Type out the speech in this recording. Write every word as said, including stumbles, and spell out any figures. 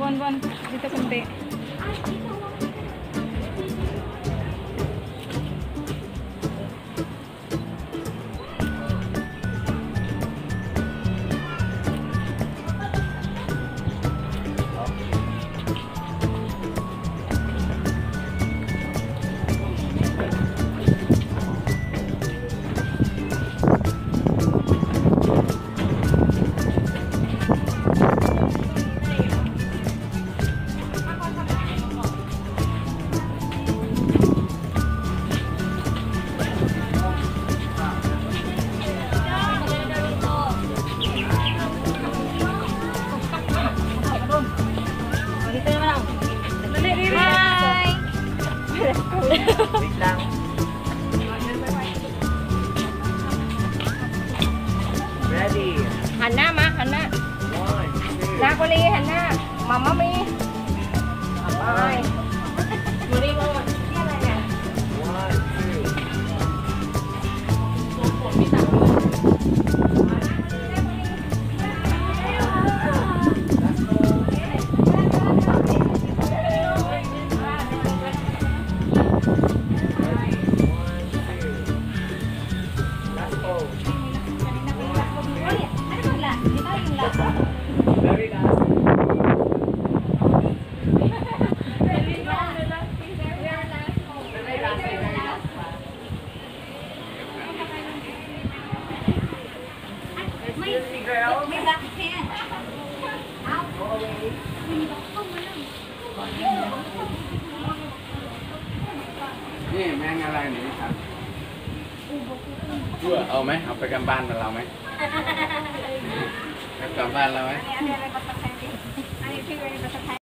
Bon, Bon. Dito kunti. Wait lang. Ready. Hana, ma, Hana. One, two. Na ko li, Hana. Mama mi. Ay. Muri mo. One, two. Very last. นี่แมงอะไรหนูครับชั่วเอาไหมเอาไปกันบ้านเราไหมไปกันบ้านเราไหม